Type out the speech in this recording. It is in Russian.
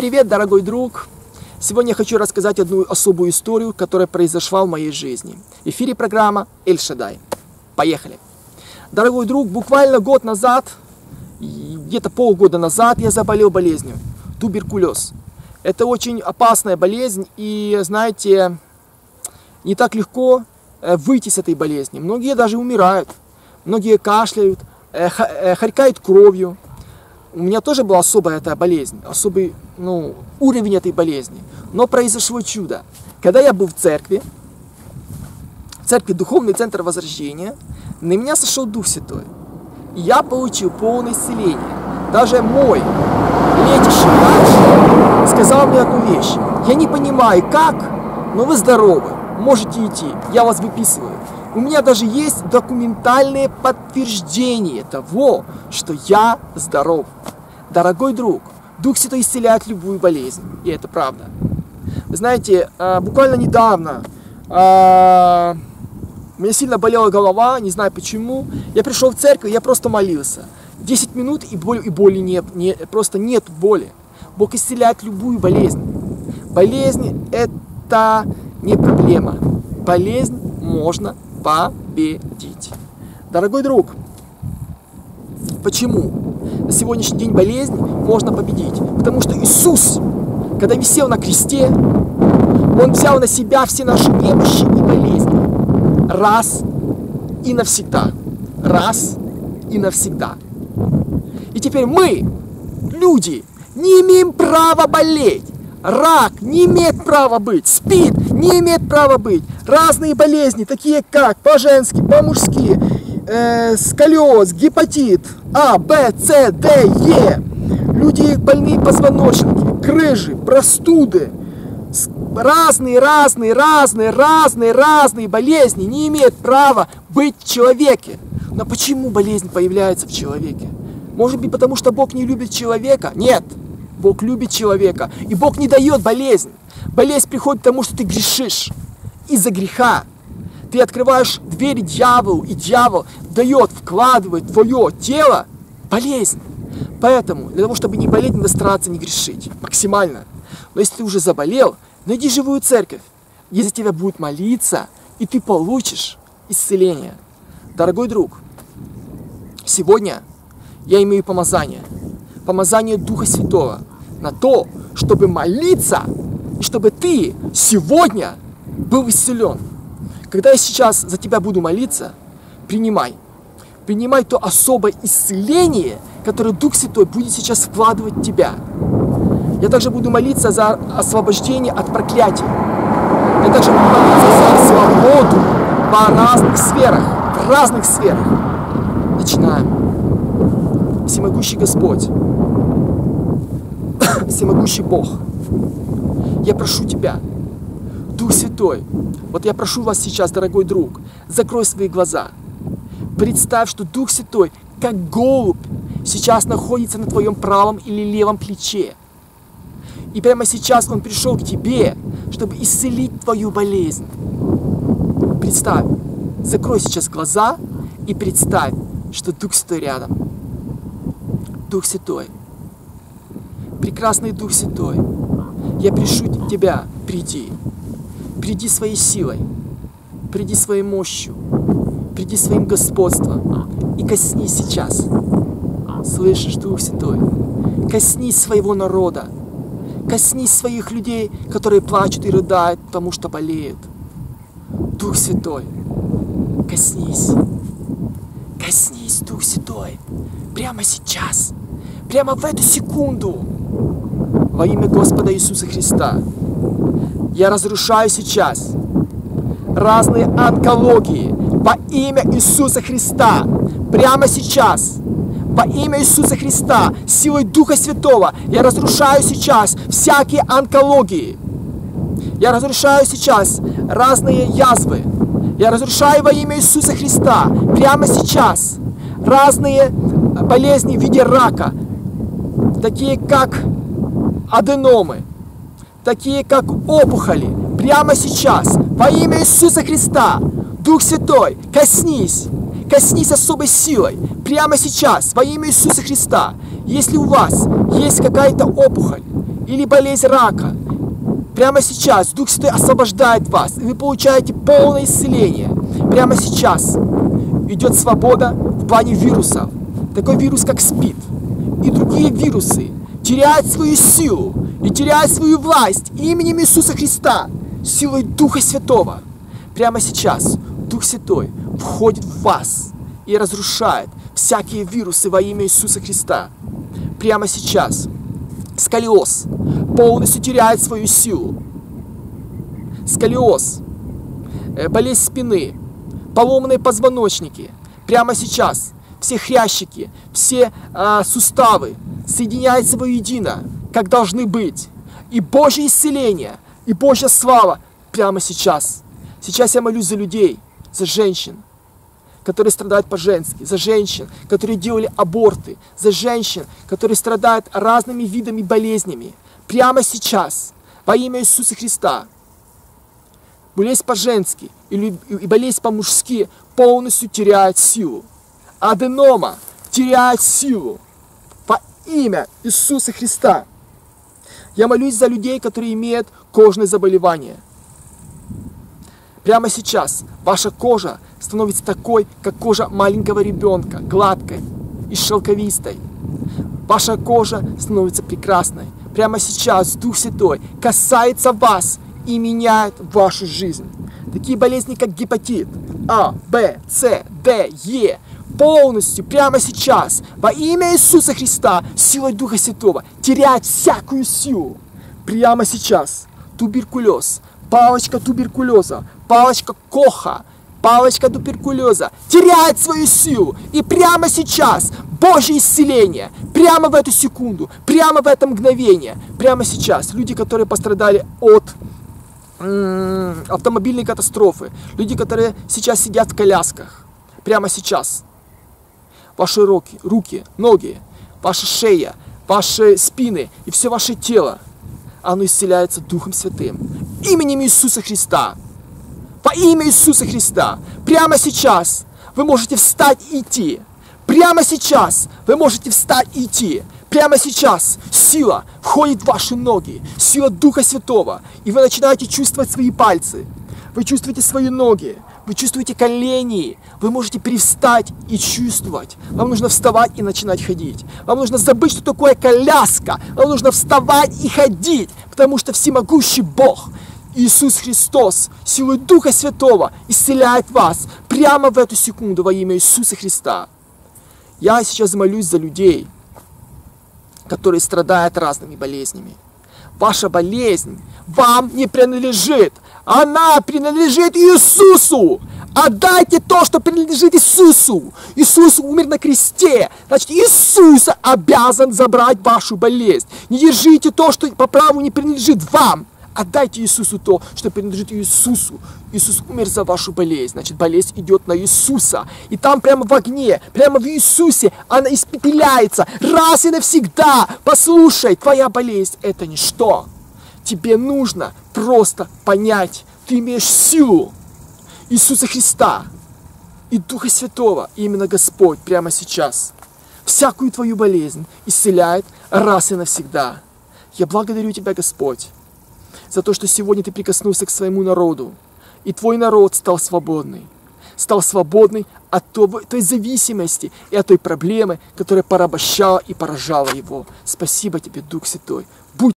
Привет, дорогой друг! Сегодня я хочу рассказать одну особую историю, которая произошла в моей жизни. В эфире программа Эль Шадай. Поехали! Дорогой друг, буквально год назад, где-то полгода назад я заболел болезнью – туберкулез. Это очень опасная болезнь, и, знаете, не так легко выйти с этой болезни. Многие даже умирают, многие кашляют, харкают кровью. У меня тоже была особая эта болезнь, особый уровень этой болезни. Но произошло чудо. Когда я был в церкви Духовный центр Возрождения, на меня сошел Дух Святой. И я получил полное исцеление. Даже мой лечащий врач сказал мне одну вещь. Я не понимаю, как, но вы здоровы, можете идти, я вас выписываю. У меня даже есть документальное подтверждение того, что я здоров. Дорогой друг, Дух Святой исцеляет любую болезнь, и это правда. Вы знаете, буквально недавно у меня сильно болела голова, не знаю почему. Я пришел в церковь, я просто молился. 10 минут и боли нет, просто нет боли. Бог исцеляет любую болезнь. Болезнь это не проблема. Болезнь можно победить. Дорогой друг, почему на сегодняшний день болезнь можно победить? Потому что Иисус, когда висел на кресте, Он взял на себя все наши немощи и болезни. Раз и навсегда. Раз и навсегда. И теперь мы, люди, не имеем права болеть. Рак не имеет права быть, СПИД не имеет права быть. Разные болезни, такие как по-женски, по-мужски, сколиоз, гепатит А, Б, С, Д, Е. Люди больные позвоночники, крыжи, простуды. Разные болезни не имеют права быть в человеке. Но почему болезнь появляется в человеке? Может быть, потому что Бог не любит человека? Нет. Бог любит человека, и Бог не дает болезнь. Болезнь приходит к тому, что ты грешишь. Из-за греха ты открываешь двери дьяволу, и дьявол вкладывает в твое тело болезнь. Поэтому для того, чтобы не болеть, надо стараться не грешить максимально. Но если ты уже заболел, найди живую церковь, где за тебя будут молиться, и ты получишь исцеление. Дорогой друг, сегодня я имею помазание Духа Святого на то, чтобы молиться, и чтобы ты сегодня был исцелен. Когда я сейчас за тебя буду молиться, принимай то особое исцеление, которое Дух Святой будет сейчас вкладывать в тебя. Я также буду молиться за освобождение от проклятия. Я также буду молиться за свободу в разных сферах. Начинаем. Всемогущий Господь, всемогущий Бог, я прошу Тебя, Дух Святой, вот я прошу вас сейчас, дорогой друг, закрой свои глаза. Представь, что Дух Святой, как голубь, сейчас находится на твоем правом или левом плече. И прямо сейчас Он пришел к тебе, чтобы исцелить твою болезнь. Представь, закрой сейчас глаза и представь, что Дух Святой рядом. Дух Святой, прекрасный Дух Святой, я прошу Тебя, приди своей силой, приди своей мощью, приди своим господством и коснись сейчас. Слышишь, Дух Святой, коснись своего народа, коснись своих людей, которые плачут и рыдают, потому что болеют. Дух Святой, коснись, Дух Святой, прямо сейчас. Прямо в эту секунду, во имя Господа Иисуса Христа, я разрушаю сейчас разные онкологии во имя Иисуса Христа. Прямо сейчас, во имя Иисуса Христа, силой Духа Святого, я разрушаю сейчас всякие онкологии. Я разрушаю сейчас разные язвы. Я разрушаю во имя Иисуса Христа прямо сейчас разные болезни в виде рака, такие как аденомы, такие как опухоли, прямо сейчас, во имя Иисуса Христа, Дух Святой, коснись особой силой, прямо сейчас, во имя Иисуса Христа. Если у вас есть какая-то опухоль, или болезнь рака. Прямо сейчас Дух Святой освобождает вас, и вы получаете полное исцеление. Прямо сейчас идет свобода в плане вирусов. Такой вирус, как СПИД, и другие вирусы теряют свою силу и теряют свою власть именем Иисуса Христа, силой Духа Святого. Прямо сейчас Дух Святой входит в вас и разрушает всякие вирусы во имя Иисуса Христа. Прямо сейчас сколиоз полностью теряет свою силу. Сколиоз, болезнь спины, поломанные позвоночники. Прямо сейчас все хрящики, все суставы соединяются воедино, как должны быть. И Божье исцеление, и Божья слава прямо сейчас. Сейчас я молюсь за людей, за женщин, которые страдают по-женски, за женщин, которые делали аборты, за женщин, которые страдают разными видами болезнями. Прямо сейчас, во имя Иисуса Христа, болезнь по-женски и болезнь по-мужски полностью теряет силу. Аденома теряет силу во имя Иисуса Христа. Я молюсь за людей, которые имеют кожные заболевания. Прямо сейчас ваша кожа становится такой, как кожа маленького ребенка, гладкой и шелковистой. Ваша кожа становится прекрасной. Прямо сейчас Дух Святой касается вас и меняет вашу жизнь. Такие болезни, как гепатит А, Б, С, Д, Е, полностью прямо сейчас во имя Иисуса Христа силой Духа Святого теряет всякую силу. Прямо сейчас туберкулез, палочка туберкулеза, палочка Коха, палочка туберкулеза теряет свою силу. И прямо сейчас Божье исцеление, прямо в эту секунду, прямо в это мгновение, прямо сейчас люди, которые пострадали от автомобильной катастрофы, люди, которые сейчас сидят в колясках, прямо сейчас ваши руки, ноги, ваша шея, ваши спины и все ваше тело, оно исцеляется Духом Святым, именем Иисуса Христа. Во имя Иисуса Христа. Прямо сейчас вы можете встать и идти. Прямо сейчас вы можете встать и идти. Прямо сейчас сила входит в ваши ноги, сила Духа Святого, и вы начинаете чувствовать свои пальцы, вы чувствуете свои ноги, вы чувствуете колени, вы можете привстать и чувствовать. Вам нужно вставать и начинать ходить. Вам нужно забыть, что такое коляска. Вам нужно вставать и ходить, потому что всемогущий Бог, Иисус Христос, силой Духа Святого исцеляет вас прямо в эту секунду во имя Иисуса Христа. Я сейчас молюсь за людей, которые страдают разными болезнями. Ваша болезнь вам не принадлежит. Она принадлежит Иисусу. Отдайте то, что принадлежит Иисусу. Иисус умер на кресте. Значит, Иисус обязан забрать вашу болезнь. Не держите то, что по праву не принадлежит вам. Отдайте Иисусу то, что принадлежит Иисусу. Иисус умер за вашу болезнь. Значит, болезнь идет на Иисуса. И там прямо в огне, прямо в Иисусе она испепеляется. Раз и навсегда. Послушай, твоя болезнь — это ничто. Тебе нужно просто понять, ты имеешь силу Иисуса Христа и Духа Святого. И именно Господь прямо сейчас всякую твою болезнь исцеляет раз и навсегда. Я благодарю Тебя, Господь, за то, что сегодня Ты прикоснулся к своему народу, и Твой народ стал свободный от той зависимости и от той проблемы, которая порабощала и поражала его. Спасибо Тебе, Дух Святой. Будь